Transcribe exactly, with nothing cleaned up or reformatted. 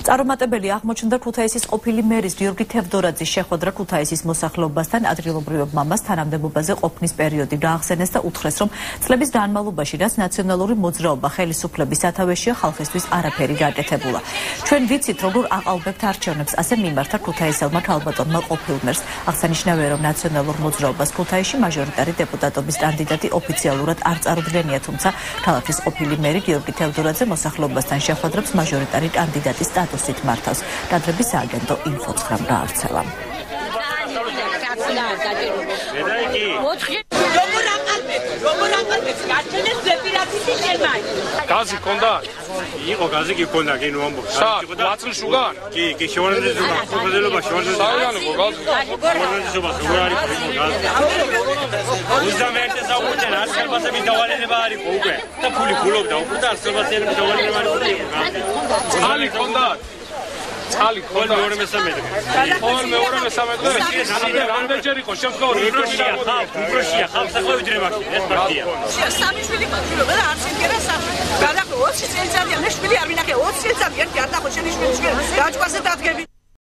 წარუმატებელი აღმოჩნდა ქუთაისის ყოფილი მერის გიორგი თევდორაძის შეხვედრა ქუთაისის მოსახლეობასთან ადგილობრივ მამას თანამდებობაზე ყოფნის პერიოდი გაახსენეს და უთხრეს, რომ წლების განმავლობაში რაც ნაციონალური მოძრაობა ხელისუფლების სათავეშია, ხალხისთვის არაფერი გაკეთებულა. ჩვენ ვიცით, როგორ აყალბებთ არჩევნებს, ასე მიმართა ქუთაისელმა ქალბატონმა ყოფილ მერს. აღსანიშნავია, რომ ნაციონალურ მოძრაობას ქუთაისში მაჟორიტარი დეპუტატობის კანდიდატი ოფიციალურად არ წარუდგენია, თუმცა ქალაქის ყოფილი მერი გიორგი თევდორაძე მოსახლეობასთან შეხვედრებს მაჟორიტარი კანდიდატის სტატუსით მართავს. კადრების სააგენტო ინფოცხრამ გაავრცელა. გაზი კონდა? იყო გაზი კი კონდა, კი ნუ ამბობ. ლაწლში უგან? კი, კი, შევარდეზობა, ხუხაზელობა, შევარდეზობა. საერთო გაზი. შევარდეზობა, როგორ არის გაზი? ოცდამეერთე საუკუნიდან არსებასების დავალება არ იყო უკვე. და ფული ფულობდა უკვე და არსებასების დავალება არ იყო. წალი კონდა? წალი კონდა? მეორე მესამედრე. ორ მეორე მესამედრე. რამდენჯერ იყო შემთხვევა? უბროშია ხალხ, უბროშია ხალხს ახლა ვიდრე მაშინ, ეს ფაქტია. სამი შვილი მაქვს, და არ შემდგარა სამი. გადახო ოცი წელიწადია, მე შვილი არ მინახე, ოცი წელიწადია, ერთი არ დახო შენი შვილი, გაჭვაზე დადგები.